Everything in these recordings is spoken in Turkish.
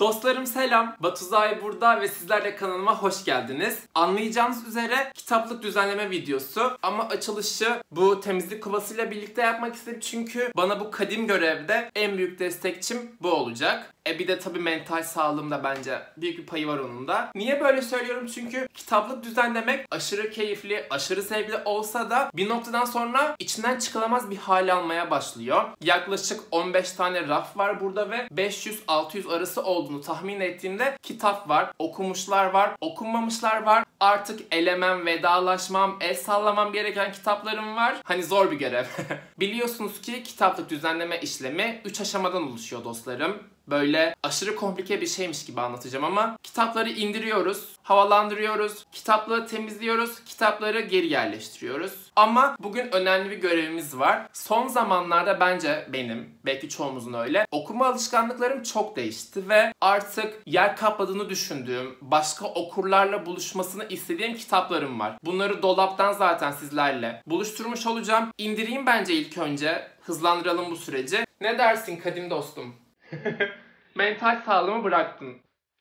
Dostlarım selam. Batuzay burada ve sizler de kanalıma hoş geldiniz. Anlayacağınız üzere kitaplık düzenleme videosu ama açılışı bu temizlik kovasıyla birlikte yapmak istedim çünkü bana bu kadim görevde en büyük destekçim bu olacak. Bir de tabii mental sağlığımda bence büyük bir payı var onun da. Niye böyle söylüyorum? Çünkü kitaplık düzenlemek aşırı keyifli, aşırı zevkli olsa da bir noktadan sonra içinden çıkılamaz bir hal almaya başlıyor. Yaklaşık 15 tane raf var burada ve 500-600 arası olduğunu tahmin ettiğimde kitap var, okumuşlar var, okunmamışlar var. Artık elemem, vedalaşmam, el sallamam gereken kitaplarım var. Hani zor bir görev. Biliyorsunuz ki kitaplık düzenleme işlemi 3 aşamadan oluşuyor dostlarım. Böyle aşırı komplike bir şeymiş gibi anlatacağım ama kitapları indiriyoruz, havalandırıyoruz, kitapları temizliyoruz, kitapları geri yerleştiriyoruz. Ama bugün önemli bir görevimiz var. Son zamanlarda bence benim, belki çoğumuzun öyle, okuma alışkanlıklarım çok değişti ve artık yer kapladığını düşündüğüm, başka okurlarla buluşmasını istediğim kitaplarım var. Bunları dolaptan zaten sizlerle buluşturmuş olacağım. İndireyim bence ilk önce, hızlandıralım bu süreci. Ne dersin kadim dostum? Mental sağlığımı bıraktın.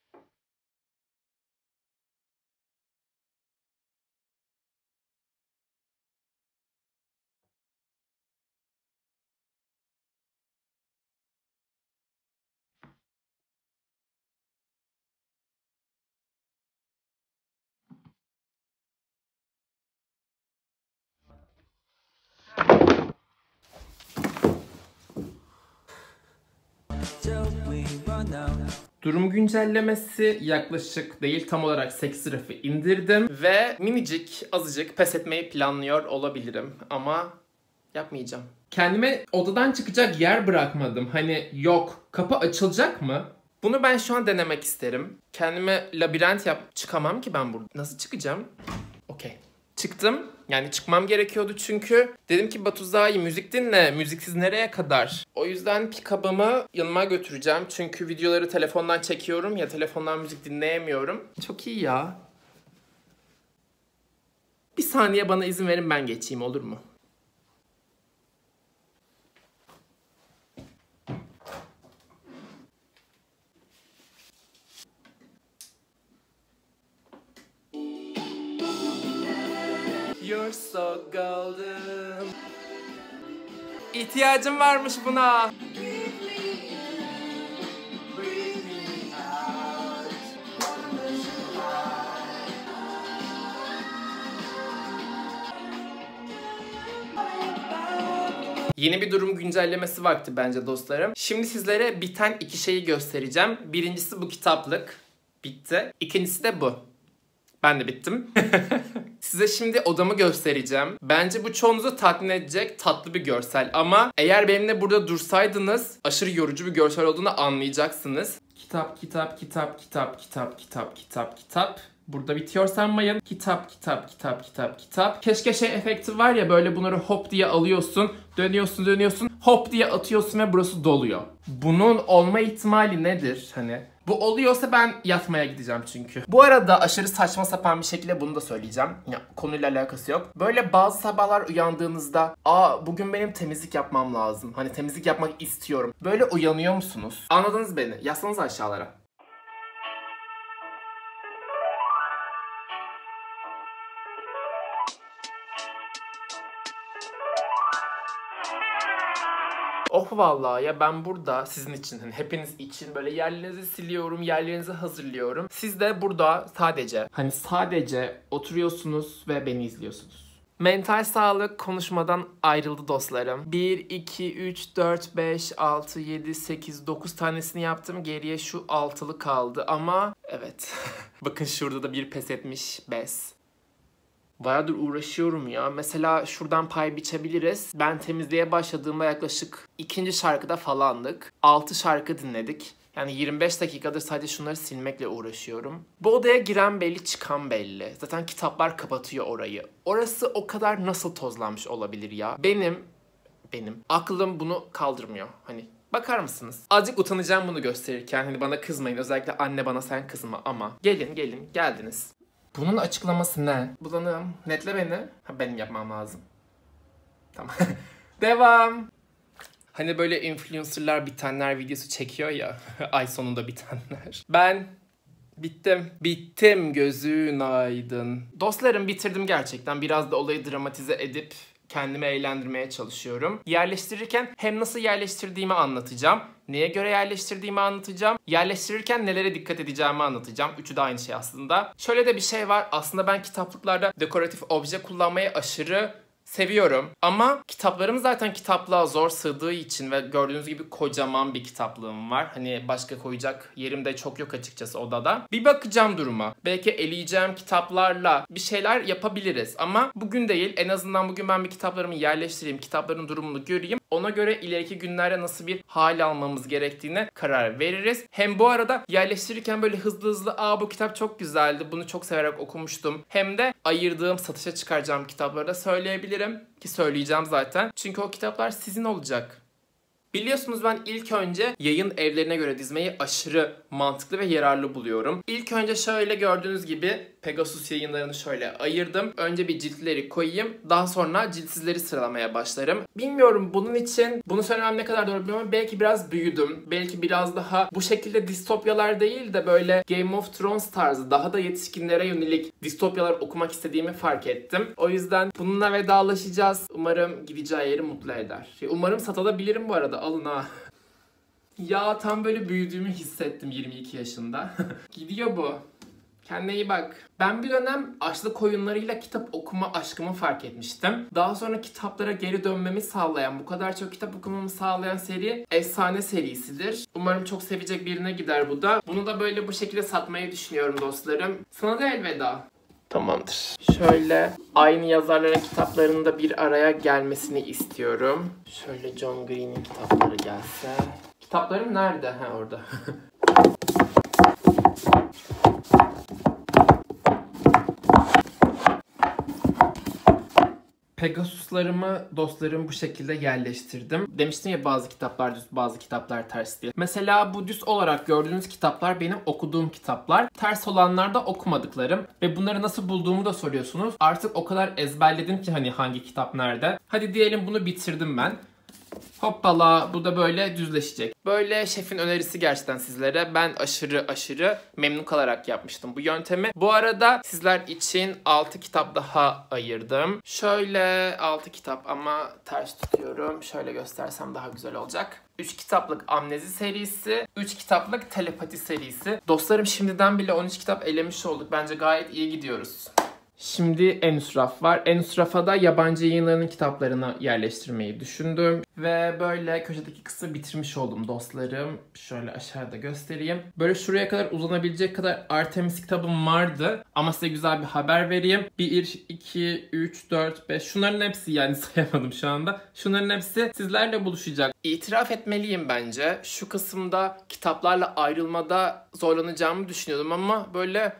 Durum güncellemesi yaklaşık değil, tam olarak 8 rafı indirdim ve minicik, azıcık pes etmeyi planlıyor olabilirim ama yapmayacağım. Kendime odadan çıkacak yer bırakmadım. Hani yok, kapı açılacak mı? Bunu ben şu an denemek isterim. Kendime labirent çıkamam ki ben burada. Nasıl çıkacağım? Okey. Çıktım. Yani çıkmam gerekiyordu çünkü dedim ki Batuzay müzik dinle, müziksiz nereye kadar? O yüzden pick-up'ımı yanıma götüreceğim çünkü videoları telefondan çekiyorum ya, telefondan müzik dinleyemiyorum. Çok iyi ya. Bir saniye bana izin verin, ben geçeyim, olur mu? You're so golden. İhtiyacım varmış buna. Yeni bir durum güncellemesi vakti bence dostlarım. Şimdi sizlere biten iki şeyi göstereceğim. Birincisi bu kitaplık. Bitti. İkincisi de bu. Ben de bittim. Size şimdi odamı göstereceğim. Bence bu çoğunuzu tatmin edecek tatlı bir görsel ama eğer benimle burada dursaydınız aşırı yorucu bir görsel olduğunu anlayacaksınız. Kitap, kitap, kitap, kitap, kitap, kitap, kitap, kitap. Burada bitiyor sanmayın. Kitap, kitap, kitap, kitap, kitap. Keşke şey efekti var ya, böyle bunları hop diye alıyorsun, dönüyorsun, dönüyorsun, hop diye atıyorsun ve burası doluyor. Bunun olma ihtimali nedir? Hani bu oluyorsa ben yatmaya gideceğim çünkü. Bu arada aşırı saçma sapan bir şekilde bunu da söyleyeceğim. Ya, konuyla alakası yok. Böyle bazı sabahlar uyandığınızda bugün benim temizlik yapmam lazım. Hani temizlik yapmak istiyorum. Böyle uyanıyor musunuz? Anladınız beni. Yazsanız aşağılara. Oh vallahi ya, ben burada sizin için, hani hepiniz için böyle yerlerinizi siliyorum, yerlerinizi hazırlıyorum. Siz de burada sadece oturuyorsunuz ve beni izliyorsunuz. Mental sağlık konuşmadan ayrıldı dostlarım. 1, 2, 3, 4, 5, 6, 7, 8, 9 tanesini yaptım. Geriye şu altılı kaldı ama evet. Bakın şurada da bir pes etmiş bez. Bayağıdır uğraşıyorum ya. Mesela şuradan pay biçebiliriz. Ben temizliğe başladığımda yaklaşık 2. şarkıda falandık. 6 şarkı dinledik. Yani 25 dakikadır sadece şunları silmekle uğraşıyorum. Bu odaya giren belli, çıkan belli. Zaten kitaplar kapatıyor orayı. Orası o kadar nasıl tozlanmış olabilir ya? Benim aklım bunu kaldırmıyor. Hani bakar mısınız? Azıcık utanacağım bunu gösterirken. Hani bana kızmayın. Özellikle anne, bana sen kızma ama. Gelin, geldiniz. Bunun açıklaması ne? Bulanığım. Netle beni. Benim yapmam lazım. Tamam. Devam. Hani böyle influencerlar bitenler videosu çekiyor ya. Ay sonunda bitenler. Ben bittim. Bittim gözün aydın. Dostlarım bitirdim gerçekten. Biraz da olayı dramatize edip kendimi eğlendirmeye çalışıyorum. Yerleştirirken hem nasıl yerleştirdiğimi anlatacağım. Neye göre yerleştirdiğimi anlatacağım. Yerleştirirken nelere dikkat edeceğimi anlatacağım. Üçü de aynı şey aslında. Şöyle de bir şey var. Aslında ben kitaplıklarda dekoratif obje kullanmayı aşırı seviyorum. Ama kitaplarım zaten kitaplığa zor sığdığı için ve gördüğünüz gibi kocaman bir kitaplığım var. Hani başka koyacak yerim de çok yok açıkçası odada. Bir bakacağım duruma. Belki eleyeceğim kitaplarla bir şeyler yapabiliriz. Ama bugün değil. En azından bugün ben bir kitaplarımı yerleştireyim. Kitapların durumunu göreyim. Ona göre ileriki günlerde nasıl bir hal almamız gerektiğine karar veririz. Hem bu arada yerleştirirken böyle hızlı bu kitap çok güzeldi. Bunu çok severek okumuştum. Hem de ayırdığım, satışa çıkaracağım kitapları da söyleyebilirim. Ki söyleyeceğim zaten. Çünkü o kitaplar sizin olacak. Biliyorsunuz ben ilk önce yayın evlerine göre dizmeyi aşırı mantıklı ve yararlı buluyorum. İlk önce şöyle gördüğünüz gibi Pegasus yayınlarını şöyle ayırdım. Önce bir ciltleri koyayım. Daha sonra ciltsizleri sıralamaya başlarım. Bilmiyorum bunun için bunu söylemem ne kadar doğru bilmiyorum. Belki biraz büyüdüm. Belki biraz daha bu şekilde distopyalar değil de böyle Game of Thrones tarzı daha da yetişkinlere yönelik distopyalar okumak istediğimi fark ettim. O yüzden bununla vedalaşacağız. Umarım gideceği yeri mutlu eder. Umarım satabilirim bu arada. Alın ha. Ya tam böyle büyüdüğümü hissettim 22 yaşında. Gidiyor bu. Kendine iyi bak. Ben bir dönem açlık oyunlarıyla kitap okuma aşkımı fark etmiştim. Daha sonra kitaplara geri dönmemi sağlayan, bu kadar çok kitap okumamı sağlayan seri Efsane serisidir. Umarım çok sevecek birine gider bu da. Bunu da böyle bu şekilde satmayı düşünüyorum dostlarım. Sana da elveda. Tamamdır. Şöyle aynı yazarların kitaplarının da bir araya gelmesini istiyorum. Şöyle John Green'in kitapları gelse. Kitaplarım nerede? Ha orada. Pegasus'larımı dostlarım bu şekilde yerleştirdim. Demiştim ya bazı kitaplar düz, bazı kitaplar ters diye. Mesela bu düz olarak gördüğünüz kitaplar benim okuduğum kitaplar. Ters olanlar da okumadıklarım. Ve bunları nasıl bulduğumu da soruyorsunuz. Artık o kadar ezberledim ki hani hangi kitap nerede. Hadi diyelim bunu bitirdim ben. Hoppala bu da böyle düzleşecek. Böyle şefin önerisi gerçekten sizlere. Ben aşırı memnun kalarak yapmıştım bu yöntemi. Bu arada sizler için 6 kitap daha ayırdım. Şöyle 6 kitap ama ters tutuyorum. Şöyle göstersem daha güzel olacak. 3 kitaplık Amnezi serisi, 3 kitaplık Telepati serisi. Dostlarım şimdiden bile 13 kitap elemiş olduk. Bence gayet iyi gidiyoruz. Şimdi en üst raf var. En üst rafa da yabancı yayınlarının kitaplarını yerleştirmeyi düşündüm. Ve böyle köşedeki kısmı bitirmiş oldum dostlarım. Şöyle aşağıda göstereyim. Böyle şuraya kadar uzanabilecek kadar Artemis kitabım vardı. Ama size güzel bir haber vereyim. 1, 2, 3, 4, 5. Şunların hepsi yani sayamadım şu anda. Şunların hepsi sizlerle buluşacak. İtiraf etmeliyim bence. Şu kısımda kitaplarla ayrılmada zorlanacağımı düşünüyordum ama böyle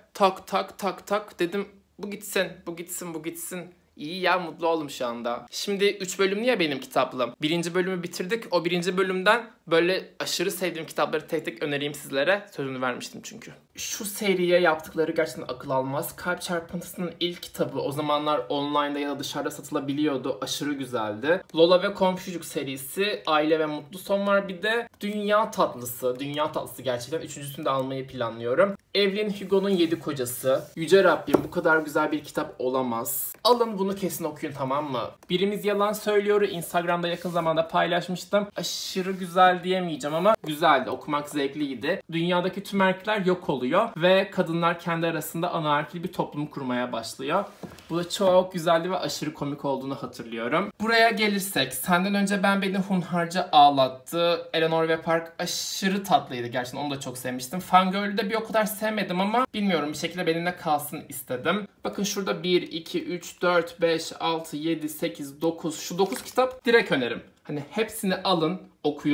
tak dedim. Bu gitsin. İyi ya mutlu oldum şu anda. Şimdi 3 bölümlü ya benim kitaplığım. 1. bölümü bitirdik. O 1. bölümden böyle aşırı sevdiğim kitapları tek tek önereyim sizlere. Sözünü vermiştim çünkü. Şu seriye yaptıkları gerçekten akıl almaz. Kalp Çarpıntısı'nın ilk kitabı o zamanlar online'da ya da dışarıda satılabiliyordu. Aşırı güzeldi. Lola ve Komşucuk serisi. Aile ve Mutlu Son var. Bir de Dünya Tatlısı. Dünya Tatlısı gerçekten. 3.'sünü de almayı planlıyorum. Evelyn Hugo'nun 7 Kocası. Yüce Rabbim bu kadar güzel bir kitap olamaz. Alın bunu kesin okuyun tamam mı? Birimiz Yalan Söylüyor'u Instagram'da yakın zamanda paylaşmıştım. Aşırı güzel diyemeyeceğim ama güzeldi. Okumak zevkliydi. Dünyadaki tüm erkekler yok oluyor ve kadınlar kendi arasında anaerkil bir toplum kurmaya başlıyor. Bu da çok güzeldi ve aşırı komik olduğunu hatırlıyorum. Buraya gelirsek, Senden Önce Ben Beni hunharca ağlattı. Eleanor ve Park aşırı tatlıydı gerçekten. Onu da çok sevmiştim. Fangirl'ü de bir o kadar sevmedim ama bilmiyorum bir şekilde benimle kalsın istedim. Bakın şurada 1, 2, 3, 4, 5, 6, 7, 8, 9. Şu 9 kitap direkt önerim. Hani hepsini alın, okuyun.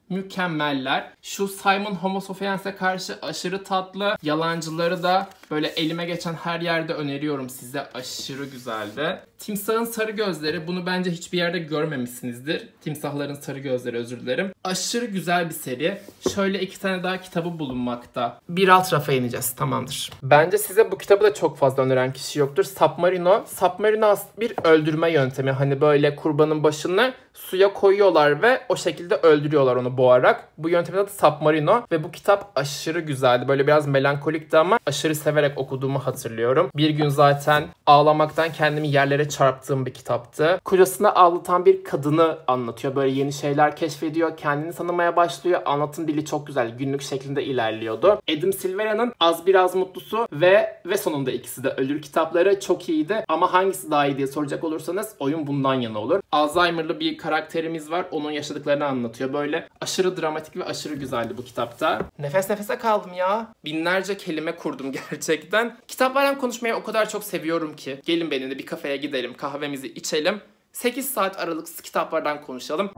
mükemmeller. Şu Simon Homo sapiens'e karşı aşırı tatlı. Yalancıları da böyle elime geçen her yerde öneriyorum size. Aşırı güzeldi. Timsahın sarı gözleri. Bunu bence hiçbir yerde görmemişsinizdir. Timsahların sarı gözleri, özür dilerim. Aşırı güzel bir seri. Şöyle 2 tane daha kitabı bulunmakta. Bir alt rafa ineceğiz. Tamamdır. Bence size bu kitabı da çok fazla öneren kişi yoktur. Submarino. Submarino aslında bir öldürme yöntemi. Hani böyle kurbanın başını suya koyuyorlar ve o şekilde öldürüyorlar onu boğarak. Bu yöntemin adı Submarino ve bu kitap aşırı güzeldi. Böyle biraz melankolikti ama aşırı severek okuduğumu hatırlıyorum. Bir gün zaten ağlamaktan kendimi yerlere çarptığım bir kitaptı. Kocasını ağlatan bir kadını anlatıyor. Böyle yeni şeyler keşfediyor. Kendini tanımaya başlıyor. Anlatım dili çok güzel. Günlük şeklinde ilerliyordu. Adam Silvera'nın Az Biraz Mutlusu ve sonunda ikisi de Ölür kitapları çok iyiydi. Ama hangisi daha iyi diye soracak olursanız oyun bundan yana olur. Alzheimer'lı bir karakterimiz var. Onun yaşadıklarını anlatıyor. Böyle aşırı dramatik ve aşırı güzeldi bu kitapta. Nefes nefese kaldım ya. Binlerce kelime kurdum gerçekten. Kitaplardan konuşmayı o kadar çok seviyorum ki. Gelin benimle bir kafeye gidelim, kahvemizi içelim. 8 saat aralıksız kitaplardan konuşalım.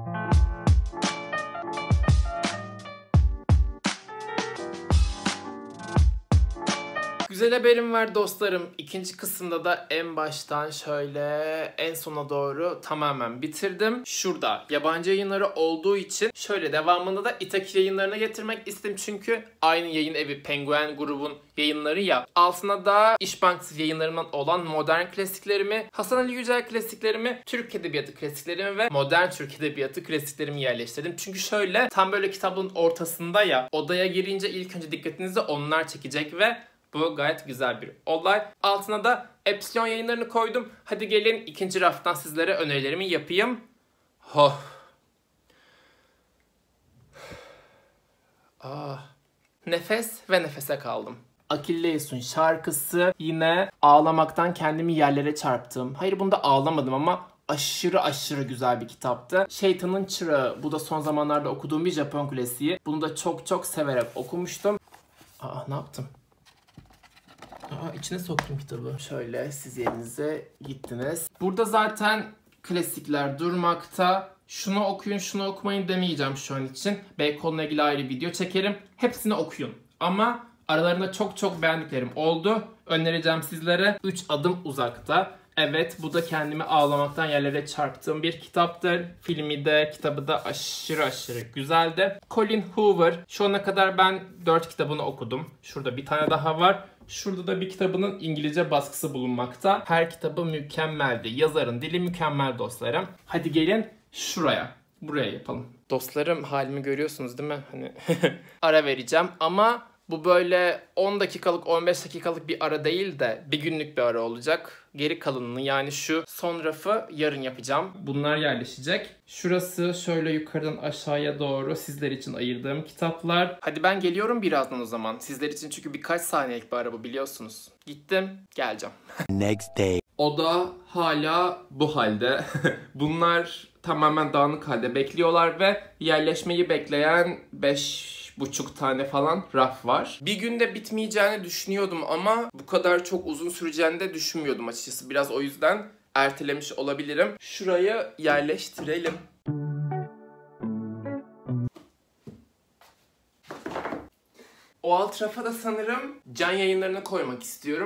Güzel haberim var dostlarım. İkinci kısımda da en baştan şöyle en sona doğru tamamen bitirdim. Şurada yabancı yayınları olduğu için şöyle devamında da İtaki yayınlarına getirmek istedim. Çünkü aynı yayın evi Penguin grubun yayınları ya. Altına da İş Bankası yayınlarından olan modern klasiklerimi, Hasan Ali Yücel klasiklerimi, Türk Edebiyatı klasiklerimi ve modern Türk Edebiyatı klasiklerimi yerleştirdim. Çünkü şöyle tam böyle kitabın ortasında ya, odaya girince ilk önce dikkatinizi onlar çekecek ve bu gayet güzel bir olay. Altına da Epsilon yayınlarını koydum. Hadi gelin ikinci raftan sizlere önerilerimi yapayım. Nefes ve nefese kaldım. Achilleus'un şarkısı yine ağlamaktan kendimi yerlere çarptım. Hayır, bunda ağlamadım ama aşırı güzel bir kitaptı. Şeytanın Çırağı. Bu da son zamanlarda okuduğum bir Japon klasiği. Bunu da çok severek okumuştum. Ne yaptım? İçine soktum kitabı. Şöyle siz yerinize gittiniz. Burada zaten klasikler durmakta. Şunu okuyun, şunu okumayın demeyeceğim şu an için. Belki onunla ilgili ayrı video çekerim. Hepsini okuyun. Ama aralarında çok beğendiklerim oldu. Önereceğim sizlere 3 adım uzakta. Evet, bu da kendimi ağlamaktan yerlere çarptığım bir kitaptır. Filmi de kitabı da aşırı güzeldi. Colin Hoover. Şu ana kadar ben 4 kitabını okudum. Şurada bir tane daha var. Şurada da bir kitabının İngilizce baskısı bulunmakta. Her kitabı mükemmeldi. Yazarın dili mükemmel dostlarım. Hadi gelin buraya yapalım. Dostlarım, halimi görüyorsunuz değil mi? Hani ara vereceğim ama bu böyle 10 dakikalık 15 dakikalık bir ara değil de bir günlük bir ara olacak. Geri kalanını, yani şu son rafı yarın yapacağım. Bunlar yerleşecek. Şurası şöyle yukarıdan aşağıya doğru sizler için ayırdığım kitaplar. Hadi ben geliyorum birazdan o zaman. Sizler için, çünkü birkaç saniyelik bir ara bu, biliyorsunuz. Gittim, geleceğim. Next day. Oda hala bu halde. Bunlar tamamen dağınık halde bekliyorlar ve yerleşmeyi bekleyen 5,5 tane falan raf var. Bir günde bitmeyeceğini düşünüyordum ama bu kadar çok uzun süreceğini de düşünmüyordum açıkçası. Biraz o yüzden ertelemiş olabilirim. Şurayı yerleştirelim. O alt rafa da sanırım Can yayınlarını koymak istiyorum.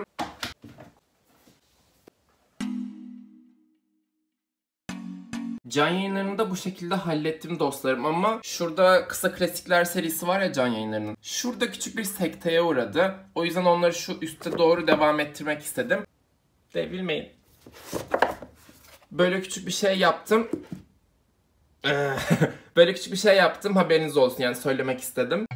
Can yayınlarını da bu şekilde hallettim dostlarım ama şurada kısa klasikler serisi var ya Can yayınlarının. Şurada küçük bir sekteye uğradı. O yüzden onları şu üste doğru devam ettirmek istedim. Devrilmeyin. Böyle küçük bir şey yaptım. Böyle küçük bir şey yaptım, haberiniz olsun, yani söylemek istedim.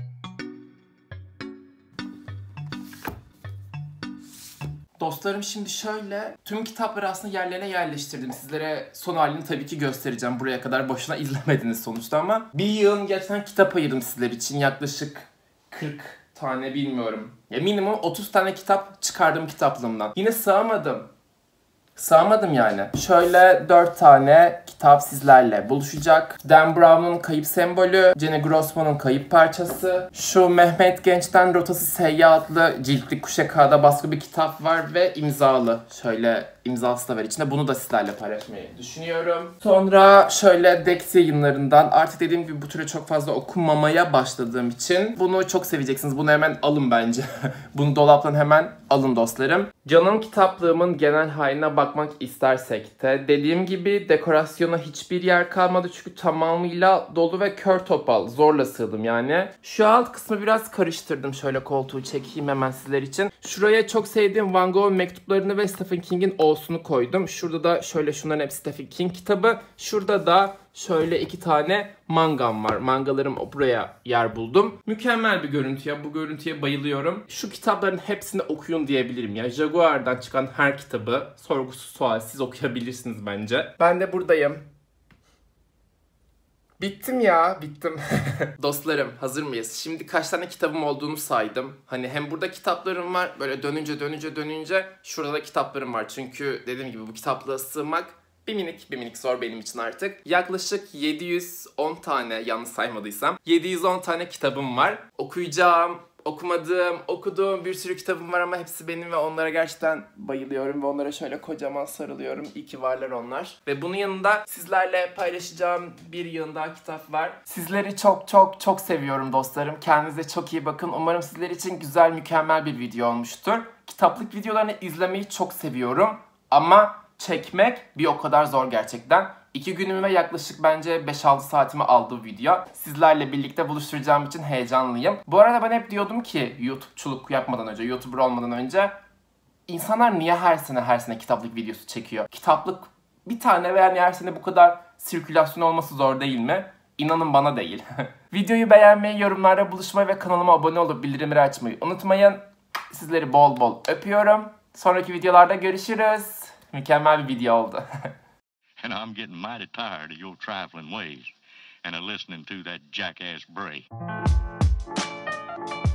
Dostlarım, şimdi şöyle tüm kitapları aslında yerlerine yerleştirdim. Sizlere son halini tabii ki göstereceğim. Buraya kadar boşuna izlemediniz sonuçta ama bir yığın geçen kitap ayırdım sizler için. Yaklaşık 40 tane, bilmiyorum. Ya minimum 30 tane kitap çıkardım kitaplığımdan. Yine sığamadım yani. Şöyle 4 tane kitap sizlerle buluşacak. Dan Brown'un Kayıp Sembolü, Jenny Grossman'ın Kayıp Parçası, şu Mehmet Genç'ten Rotası Seyyah adlı ciltli kuşe kağıda baskı bir kitap var ve imzalı. Şöyle imzası da var içinde. Bunu da sizlerle paylaşmayı düşünüyorum. Sonra şöyle Dex yayınlarından, artık dediğim gibi bu türe çok fazla okumamaya başladığım için bunu çok seveceksiniz. Bunu hemen alın bence. Bunu dolaptan hemen alın dostlarım. Canım kitaplığımın genel haline bakmak istersek de dediğim gibi dekorasyona hiçbir yer kalmadı çünkü tamamıyla dolu ve kör topal. Zorla sığdım yani. Şu alt kısmı biraz karıştırdım. Şöyle koltuğu çekeyim hemen sizler için. Şuraya çok sevdiğim Van Gogh'un mektuplarını ve Stephen King'in O'sunu koydum. Şurada da şöyle şunların hepsi Stephen King kitabı. Şurada da şöyle 2 tane mangam var. Mangalarım buraya yer buldum. Mükemmel bir görüntü ya. Bu görüntüye bayılıyorum. Şu kitapların hepsini okuyun diyebilirim ya. Jaguar'dan çıkan her kitabı sorgusuz sualsiz okuyabilirsiniz bence. Ben de buradayım. Bittim ya, bittim. Dostlarım, hazır mıyız? Şimdi kaç tane kitabım olduğunu saydım. Hani hem burada kitaplarım var, böyle dönünce şurada da kitaplarım var. Çünkü dediğim gibi bu kitaplığa sığmak bir minik zor benim için artık. Yaklaşık 710 tane, yanlış saymadıysam 710 tane kitabım var. Okuyacağım, okuduğum bir sürü kitabım var ama hepsi benim ve onlara gerçekten bayılıyorum ve onlara şöyle kocaman sarılıyorum. İyi ki varlar onlar. Ve bunun yanında sizlerle paylaşacağım bir yığın daha kitap var. Sizleri çok seviyorum dostlarım. Kendinize çok iyi bakın. Umarım sizler için güzel, mükemmel bir video olmuştur. Kitaplık videolarını izlemeyi çok seviyorum ama çekmek bir o kadar zor gerçekten. 2 günümü ve yaklaşık bence 5-6 saatimi aldı bu video. Sizlerle birlikte buluşturacağım için heyecanlıyım. Bu arada ben hep diyordum ki YouTube'çuluk yapmadan önce, YouTuber olmadan önce insanlar niye her sene kitaplık videosu çekiyor? Kitaplık bir tane ve yani her sene bu kadar sirkülasyon olması zor değil mi? İnanın bana değil. Videoyu beğenmeyi, yorumlarda buluşmayı ve kanalıma abone olup bildirimleri açmayı unutmayın. Sizleri bol bol öpüyorum. Sonraki videolarda görüşürüz. Mükemmel bir video oldu. And I'm getting mighty tired of your trifling ways and of listening to that jackass Bray.